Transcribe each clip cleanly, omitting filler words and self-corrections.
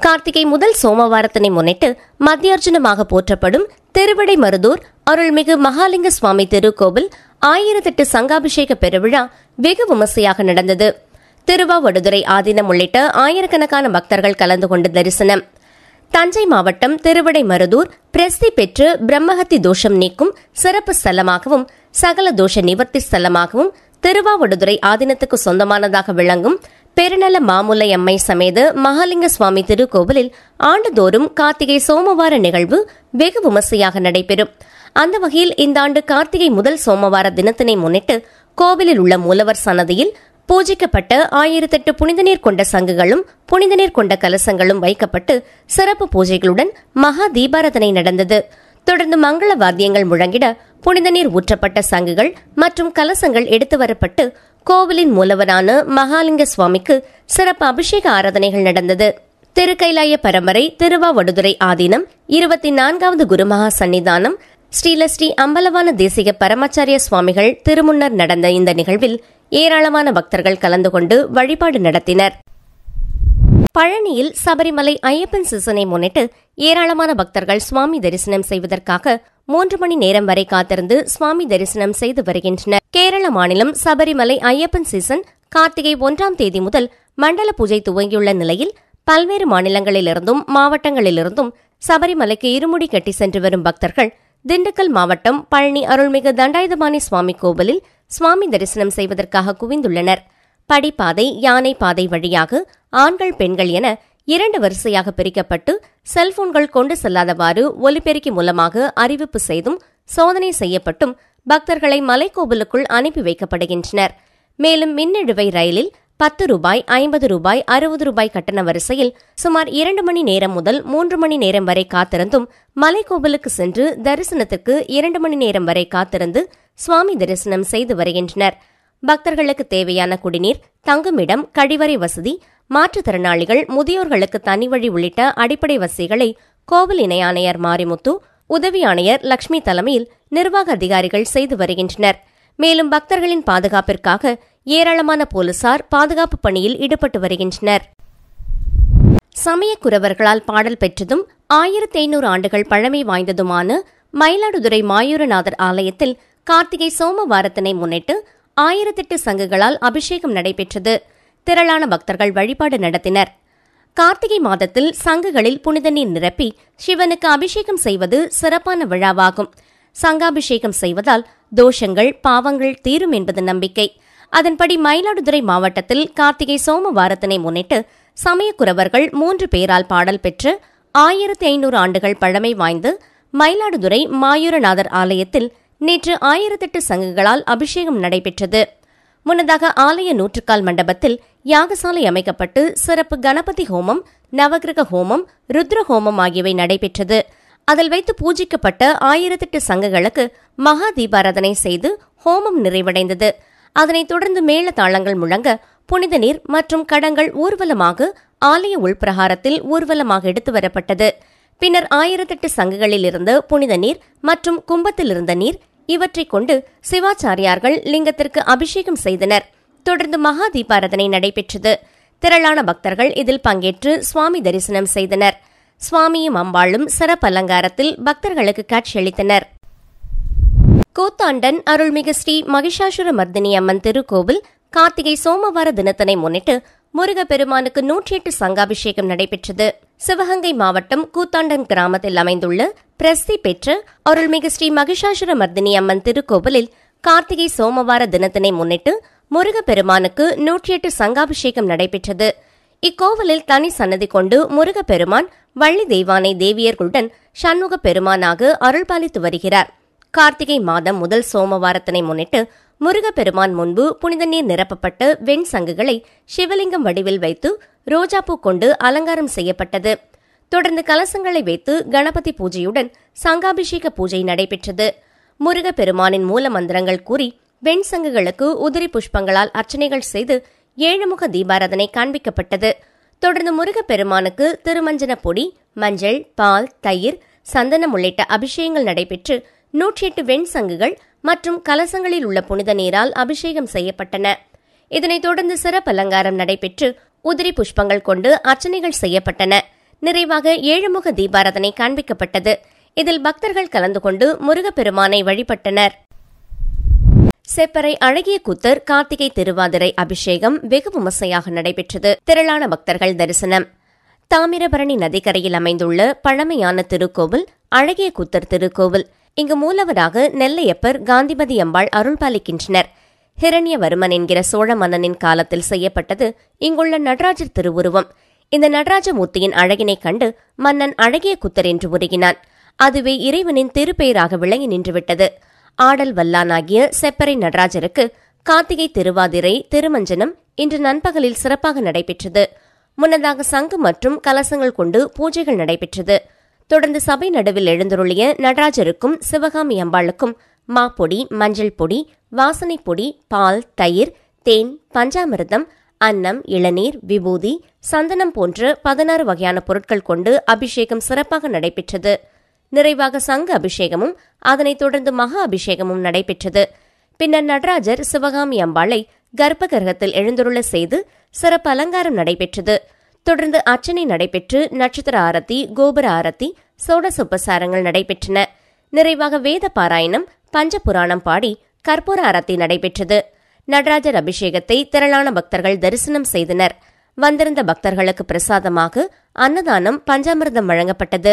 கார்த்திகை முதல் சோமவாரத்தினை முன்னிட்டு மத்தியார்ஜனமாக போற்றப்படும் திருவிடைமருதூர் அருள்மிகு மகாலிங்க சுவாமி திருக்கோவில் 1008 சங்காபிஷேக பெருவிழா வெகு விமர்சையாக நடந்தது. திருவாவடுதுறை ஆதீனம் உள்ளிட்ட ஆயிரக்கணக்கான பக்தர்கள் கலந்து கொண்டு தரிசனம். தஞ்சை மாவட்டம் திருவிடைமருதூர் பிரசித்தி பெற்று பிரம்மஹத்தி தோஷம் நீக்கும் சிறப்பு ஸ்தலமாகவும் சகல தோஷ நிவர்த்தி ஸ்தலமாகவும் திருவாவடுதுறை ஆதீனத்துக்கு சொந்தமானதாக விளங்கும் பெருநல மாமுலை அம்மை சமேத மகாலிங்க சுவாமி திருக்கோவிலில் ஆண்டுதோறும் கார்த்திகை சோமவார நிகழ்வு வெகு விமர்சையாக நடைபெறும். அந்த வகையில் இந்த ஆண்டு கார்த்திகை முதல் சோமவார தினத்தினை முன்னிட்டு கோவிலில் உள்ள மூலவர் சன்னதியில் பூஜிக்கப்பட்ட 1008 புனித நீர் கொண்ட சங்குகளும் புனித நீர் கொண்ட கலசங்களும் வைக்கப்பட்டு சிறப்பு பூஜைகளுடன் மகா தீபாராதனை நடந்தது. தொடர்ந்து மங்கள வாத்தியங்கள் முழங்கிட புனித நீர் ஊற்றப்பட்ட சங்குகள் மற்றும் கலசங்கள் எடுத்து வரப்பட்டு கோவிலின் மூலவரான மகாலிங்க சுவாமிக்கு சிறப்பு அபிஷேக ஆராதனைகள் நடந்தது. திருக்கைலாய பரம்பரை திருவாவடுதுறை ஆதீனம் 24வது குருமகா சன்னிதானம் ஸ்ரீலஸ்ரீ அம்பலவான தேசிக பரமாச்சாரிய சுவாமிகள் திருமுன்னர் நடந்த இந்த நிகழ்வில் ஏராளமான பக்தர்கள் கலந்து கொண்டு வழிபாடு நடத்தினர். பழனியில் சபரிமலை ஐயப்பன் சீசனை முன்னிட்டு ஏராளமான பக்தர்கள் சுவாமி தரிசனம் செய்வதற்காக 3 மணி நேரம் வரை காத்திருந்து சுவாமி தரிசனம் செய்து வருகின்றனர். கேரள மாநிலம் சபரிமலை ஐயப்பன் சீசன் கார்த்திகை 1ஆம் தேதி முதல் மண்டல பூஜை துவங்கியுள்ள நிலையில் பல்வேறு மாநிலங்களிலிருந்தும் மாவட்டங்களிலிருந்தும் சபரிமலைக்கு இருமுடி கட்டி சென்று வரும் பக்தர்கள் திண்டுக்கல் மாவட்டம் பழனி அருள்மிகு தண்டாயுதபாணி சுவாமி கோவிலில் சுவாமி தரிசனம் செய்வதற்காக குவிந்துள்ளனர். படிப்பாதை யானை பாதை வழியாக ஆண்கள் பெண்கள் என 2 வரிசையாக பிரிக்கப்பட்டு செல்போன்கள் கொண்டு செல்லாதவாறு ஒலிபெருக்கி மூலமாக அறிவிப்பு செய்தும் சோதனை செய்யப்பட்டும் பக்தர்களை மலைக்கோவிலுக்குள் அனுப்பி வைக்கப்படுகின்றனர். மேலும் மின்னிழுவை ரயிலில் 10 ரூபாய் 50 ரூபாய் 60 ரூபாய் கட்டண வரிசையில் சுமார் 2 மணி நேரம் முதல் 3 மணி நேரம் வரை காத்திருந்தும் மலைக்கோவிலுக்கு சென்று தரிசனத்துக்கு 2 மணி நேரம் வரை காத்திருந்து சுவாமி தரிசனம் செய்து வருகின்றனர். பக்தர்களுக்கு தேவையான குடிநீர், தங்குமிடம், கழிவறை வசதி, மாற்றுத்திறனாளிகள், முதியோர்களுக்கு தனி வழி உள்ளிட்ட அடிப்படை வசதிகளை கோவில் இணை ஆணையர் மாரிமுத்து, உதவி ஆணையர் லட்சுமி தலைமையில் நிர்வாக அதிகாரிகள் செய்து வருகின்றனர். மேலும் பக்தர்களின் பாதுகாப்பிற்காக ஏராளமான போலீசார் பாதுகாப்பு பணியில் ஈடுபட்டு வருகின்றனர். சமயக்குறவர்களால் பாடல் பெற்றதும் 1500 ஆண்டுகள் பழமை வாய்ந்ததுமான மயிலாடுதுறை மாயூரநாதர் ஆலயத்தில் கார்த்திகை சோமவாரத்தினை முன்னிட்டு 1008 சங்குகளால் அபிஷேகம் நடைபெற்றது. திரளான பக்தர்கள் வழிபாடு நடத்தினர். கார்த்திகை மாதத்தில் சங்குகளில் புனித நீர் நிரப்பி சிவனுக்கு அபிஷேகம் செய்வது சிறப்பான விழாவாகும். சங்காபிஷேகம் செய்வதால் தோஷங்கள் பாவங்கள் தீரும் என்பது நம்பிக்கை. அதன்படி மயிலாடுதுறை மாவட்டத்தில் கார்த்திகை சோமவாரத்தினை முன்னிட்டு சமயக்குறவர்கள் 3 பேரால் பாடல் பெற்று 1500 ஆண்டுகள் பழமை வாய்ந்து மயிலாடுதுறை மாயூரநாதர் ஆலயத்தில் நேற்று 1008 சங்குகளால் அபிஷேகம் நடைபெற்றது. முன்னதாக ஆலய நூற்றுக்கால் மண்டபத்தில் யாகசாலை அமைக்கப்பட்டு சிறப்பு கணபதி ஹோமம், நவகிரக ஹோமம், ருத்ர ஹோமம் ஆகியவை நடைபெற்றது. அதில் வைத்து பூஜிக்கப்பட்ட 1008 சங்குகளுக்கு மகா தீபாராதனை செய்து ஹோமம் நிறைவடைந்தது. அதனைத் தொடர்ந்து மேள தாளங்கள் முழங்க புனித நீர் மற்றும் கடங்கள் ஊர்வலமாக ஆலய உள்பிரகாரத்தில் ஊர்வலமாக எடுத்து வரப்பட்டது. பின்னர் 1008 சங்குகளில் இருந்த புனித நீர் மற்றும் கும்பத்தில் இருந்த நீர் இவற்றை கொண்டு சிவாச்சாரியார்கள் லிங்கத்திற்கு அபிஷேகம் செய்தனர். தொடர்ந்து மகா தீபாராதனை நடைபெற்றது. திரளான பக்தர்கள் இதில் பங்கேற்று சுவாமி தரிசனம் செய்தனர். சுவாமியும் அம்பாளும் சிறப்பு அலங்காரத்தில் பக்தர்களுக்கு காட்சியளித்தனர். கூத்தாண்டன் அருள்மிகு ஸ்ரீ மகிஷாசுர மர்தினி அம்மன் திருக்கோவில் கார்த்திகை சோமவார தினத்தினை முன்னிட்டு முருகப்பெருமானுக்கு 108 சங்காபிஷேகம் நடைபெற்றது. சிவகங்கை மாவட்டம் கூத்தாண்டன் கிராமத்தில் அமைந்துள்ள பிரசித்தி பெற்ற அருள்மிகு ஸ்ரீ மகிஷாசுர மர்தினி அம்மன் திருக்கோவிலில் கார்த்திகை சோமவார தினத்தினை முன்னிட்டு முருகப்பெருமானுக்கு 108 சங்காபிஷேகம் நடைபெற்றது. இக்கோவிலில் தனி சன்னதி கொண்டு முருகப்பெருமான் வள்ளி தெய்வானை தேவியர்களுடன் சண்முக பெருமானாக அருள்பாலித்து வருகிறார். கார்த்திகை மாதம் முதல் சோமவாரத்தினை முன்னிட்டு முருகப்பெருமான் முன்பு புனித நீர் நிரப்பப்பட்ட வெண் சங்குகளை சிவலிங்கம் வடிவில் வைத்து ரோஜாப்பூ கொண்டு அலங்காரம் செய்யப்பட்டது. தொடர்ந்து கலசங்களை வைத்து கணபதி பூஜையுடன் சங்காபிஷேக பூஜை நடைபெற்றது. முருகப்பெருமானின் மூல மந்திரங்கள் கூறி வெண் சங்குகளுக்கு உதிரி புஷ்பங்களால் அர்ச்சனைகள் செய்து 7 முக தீபாராதனை காண்பிக்கப்பட்டது. தொடர்ந்து முருகப்பெருமானுக்கு திருமஞ்சன பொடி, மஞ்சள், பால், தயிர், சந்தனம் உள்ளிட்ட அபிஷேகங்கள் நடைபெற்று 108 வெண் சங்குகள் மற்றும் கலசங்களில் உள்ள புனித நீரால் அபிஷேகம் செய்யப்பட்டன. இதனைத் தொடர்ந்து சிறப்பு அலங்காரம் நடைபெற்று உதிரி புஷ்பங்கள் கொண்டு அர்ச்சனைகள் செய்யப்பட்டன. நிறைவாக ஏழுமுக தீபாராதனை காண்பிக்கப்பட்டது. இதில் பக்தர்கள் கலந்து கொண்டு முருகப்பெருமானை வழிபட்டனர். செப்பறை அழகிய கூத்தர் கார்த்திகை திருவாதிரை அபிஷேகம் வெகு விமர்சையாக நடைபெற்றது. திரளான பக்தர்கள் தரிசனம். தாமிரபரணி நதிக்கரையில் அமைந்துள்ள பழமையான திருக்கோவில் அழகிய கூத்தர் திருக்கோவில். இங்கு மூலவராக நெல்லையப்பர் காந்திமதி அம்பாள் அருள்பாலிக்கின்றனர். ஹிரண்யவர்மன் என்கிற சோழ மன்னனின் காலத்தில் செய்யப்பட்டது இங்குள்ள நடராஜர் திருவுருவம். இந்த நடராஜமூர்த்தியின் அழகினை கண்டு மன்னன் அழகிய கூத்தர் என்று உருகினான். அதுவே இறைவனின் திருப்பெயராக விளங்கி நின்றுவிட்டது. ஆடல் வல்லானாகிய செப்பறை நடராஜருக்கு கார்த்திகை திருவாதிரை திருமஞ்சனம் இன்று நண்பகலில் சிறப்பாக நடைபெற்றது. முன்னதாக சங்கு மற்றும் கலசங்கள் கொண்டு பூஜைகள் நடைபெற்றது. தொடர்ந்து சபை நடுவில் எழுந்தருளிய நடராஜருக்கும் சிவகாமி அம்பாளுக்கும் மாப்பொடி, மஞ்சள் பொடி, வாசனை பொடி, பால், தயிர், தேன், பஞ்சாமிர்தம், அன்னம், இளநீர், விபூதி, சந்தனம் போன்ற 16 வகையான பொருட்கள் கொண்டு அபிஷேகம் சிறப்பாக நடைபெற்றது. நிறைவாக சங்கு அபிஷேகமும் அதனைத் தொடர்ந்து மகா அபிஷேகமும் நடைபெற்றது. பின்னர் நடராஜர் சிவகாமி அம்பாளை கர்ப்ப கிரகத்தில் எழுந்தருள செய்து சிறப்பு அலங்காரம் நடைபெற்றது. தொடர்ந்து அர்ச்சனை நடைபெற்று நட்சத்திர ஆரத்தி, கோபுர ஆரத்தி, சோடசோபசாரங்கள் நடைபெற்றன. நிறைவாக வேத பாராயணம், பஞ்சபுராணம் பாடி கற்பூர ஆரத்தி நடைபெற்றது. நடராஜர் அபிஷேகத்தை திரளான பக்தர்கள் தரிசனம் செய்தனர். வந்திருந்த பக்தர்களுக்கு பிரசாதமாக அன்னதானம், பஞ்சாமிர்தம் வழங்கப்பட்டது.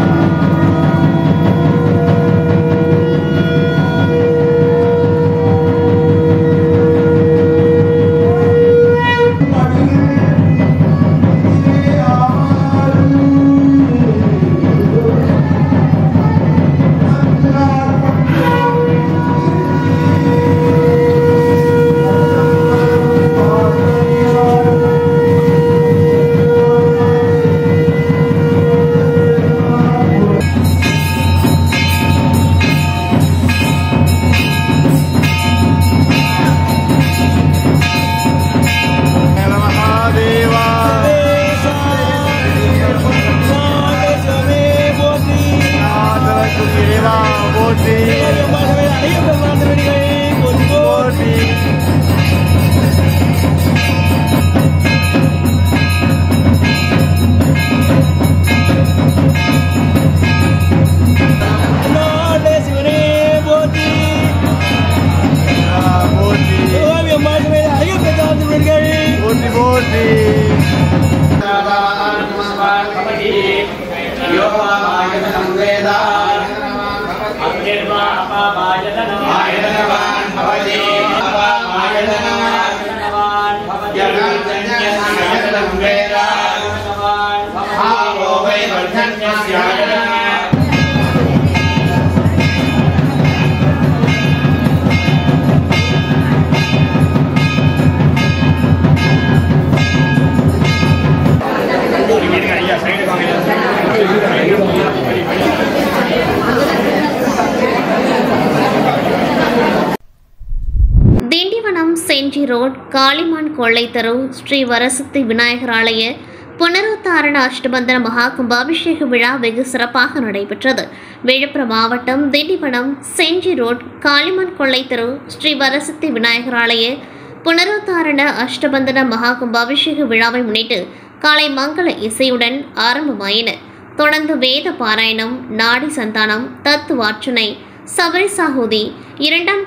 திண்டிவனம் செஞ்சி ரோட் காளிமான் கொள்ளை தெரு ஸ்ரீ வரசக்தி விநாயகர் ஆலய புனருத்தாரண அஷ்டபந்தன மகா கும்பாபிஷேக விழா வெகு சிறப்பாக நடைபெற்றது. விழுப்புரம் மாவட்டம் திண்டிவனம் செஞ்சி ரோட் காளிமான் கொள்ளை தெரு ஸ்ரீ வரசக்தி விநாயகர் ஆலய புனருத்தாரண அஷ்டபந்தன மகா கும்பாபிஷேக விழாவை முன்னிட்டு காலை மங்கள இசையுடன் ஆரம்பமாயின. தொடர்ந்து வேத பாராயணம், நாடி சந்தானம், தத்துவார்ச்சனை, சபரி சாகுதி, இரண்டாம்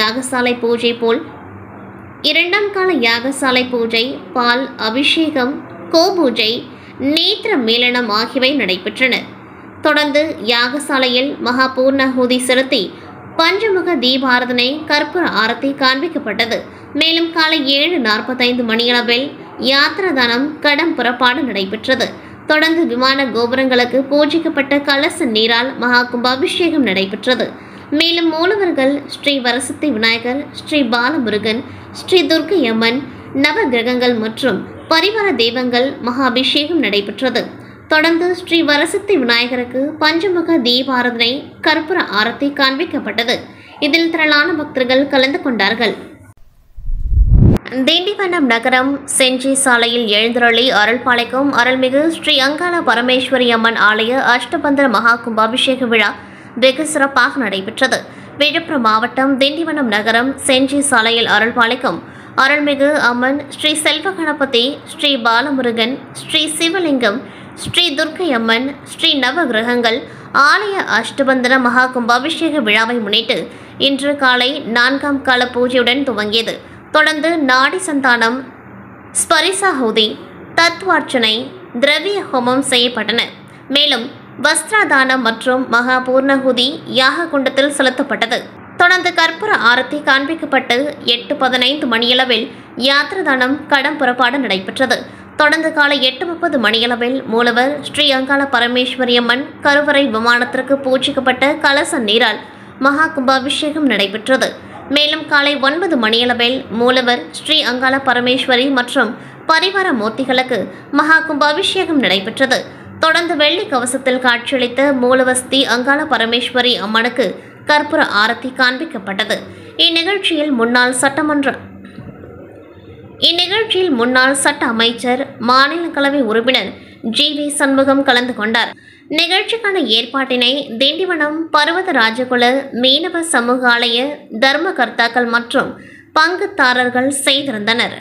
கால யாகசாலை பூஜை, பால் அபிஷேகம், கோபூஜை, நேத்திர மேலனம் ஆகியவை நடைபெற்றன. தொடர்ந்து யாகசாலையில் மகா பூர்ணாகுதி செலுத்தி பஞ்சமுக தீபாராதனை, கற்பூர ஆரத்தி காண்பிக்கப்பட்டது. மேலும் காலை 7:45 மணியளவில் யாத்திரதானம், கடம் புறப்பாடு நடைபெற்றது. தொடர்ந்து விமான கோபுரங்களுக்கு பூஜிக்கப்பட்ட கலச நீரால் மகா கும்பாபிஷேகம் நடைபெற்றது. மேலும் மூலவர்கள் ஸ்ரீ வரசக்தி விநாயகர், ஸ்ரீ பாலமுருகன், ஸ்ரீ துர்க்கையம்மன், நவ கிரகங்கள் மற்றும் பரிவார தெய்வங்கள் மகா அபிஷேகம் நடைபெற்றது. தொடர்ந்து ஸ்ரீ வரசக்தி விநாயகருக்கு பஞ்சமுக தீபாராதனை, கற்பூர ஆரத்தி காண்பிக்கப்பட்டது. இதில் திரளான பக்தர்கள் கலந்து கொண்டார்கள். திண்டிவனம் நகரம் செஞ்சி சாலையில் எழுந்தருளி அருள்பாலிக்கும் அருள்மிகு ஸ்ரீ அங்காள பரமேஸ்வரி அம்மன் ஆலய அஷ்டபந்தன மகா கும்பாபிஷேக விழா வெகு சிறப்பாக நடைபெற்றது. விழுப்புரம் மாவட்டம் திண்டிவனம் நகரம் செஞ்சி சாலையில் அருள்பாலிக்கும் அருள்மிகு அம்மன் ஸ்ரீ செல்வ கணபதி, ஸ்ரீ பாலமுருகன், ஸ்ரீ சிவலிங்கம், ஸ்ரீ துர்க்கை அம்மன், ஸ்ரீ நவகிரகங்கள் ஆலய அஷ்டபந்தன மகா கும்பாபிஷேக விழாவை முன்னிட்டு இன்று காலை 4ஆம் கால பூஜையுடன் துவங்கியது. தொடர்ந்து நாடி சந்தானம், ஸ்பரிசாஹூதி, தத்வார்ச்சனை, திரவிய ஹோமம் செய்யப்பட்டன. மேலும் வஸ்திரதானம் மற்றும் மகா பூர்ணஹூதி யாக குண்டத்தில் செலுத்தப்பட்டது. தொடர்ந்து கற்பூர ஆரத்தி காண்பிக்கப்பட்டு 8:15 மணியளவில் யாத்திரதானம் கடம் புறப்பாடு நடைபெற்றது. தொடர்ந்து காலை 8:30 மணியளவில் மூலவர் ஸ்ரீ அங்காள பரமேஸ்வரி அம்மன் கருவறை விமானத்திற்கு பூஜிக்கப்பட்ட கலச நீரால் மகா கும்பாபிஷேகம் நடைபெற்றது. மேலும் காலை 9 மணியளவில் மூலவர் ஸ்ரீ அங்காள பரமேஸ்வரி மற்றும் பரிவார மூர்த்திகளுக்கு மகா கும்பாபிஷேகம் நடைபெற்றது. தொடர்ந்து வெள்ளி கவசத்தில் காட்சியளித்த மூலவஸ்தி அங்காள பரமேஸ்வரி அம்மனுக்கு கற்பூர ஆரத்தி காண்பிக்கப்பட்டது. இந்நிகழ்ச்சியில் முன்னாள் சட்ட அமைச்சர், மாநிலங்களவை உறுப்பினர் ஜி.வி. சண்முகம் கலந்து கொண்டார். நிகழ்ச்சிக்கான ஏற்பாட்டினை திண்டிவனம் பர்வத ராஜகுல மீனவ சமூக ஆலய தர்மகர்த்தாக்கள் மற்றும் பங்குதாரர்கள் செய்திருந்தனர்.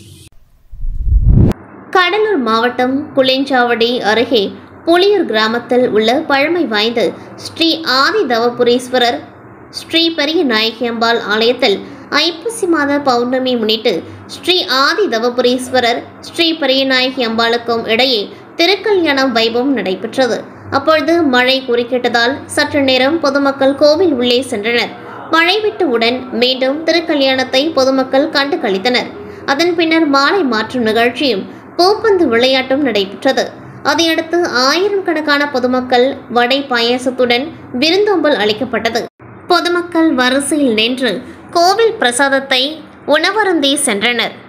கடலூர் மாவட்டம் புளியஞ்சாவடி அருகே புலியூர் கிராமத்தில் உள்ள பழமை வாய்ந்த ஸ்ரீ ஆதி தவபுரீஸ்வரர் ஸ்ரீ பெரிய நாயகி அம்பாள் ஆலயத்தில் ஐப்பசி மாத பௌர்ணமி முன்னிட்டு ஸ்ரீ ஆதி தவபுரீஸ்வரர் ஸ்ரீ பெரிய நாயகி அம்பாளுக்கும் இடையே திருக்கல்யாணம் வைபவம் நடைபெற்றது. அப்பொழுது மழை குறுக்கிட்டதால் சற்று நேரம் பொதுமக்கள் கோவில் உள்ளே சென்றனர். மழை விட்டவுடன் மீண்டும் திருக்கல்யாணத்தை பொதுமக்கள் கண்டு களித்தனர். அதன் பின்னர் மாலை மாற்றும் நிகழ்ச்சியும் பூப்பந்து விளையாட்டும் நடைபெற்றது. அதையடுத்து 1000 கணக்கான பொதுமக்கள் வடை பாயாசத்துடன் விருந்தோம்பல் அளிக்கப்பட்டது. பொதுமக்கள் வரிசையில் நின்று கோவில் பிரசாதத்தை உணவருந்தி சென்றனர்.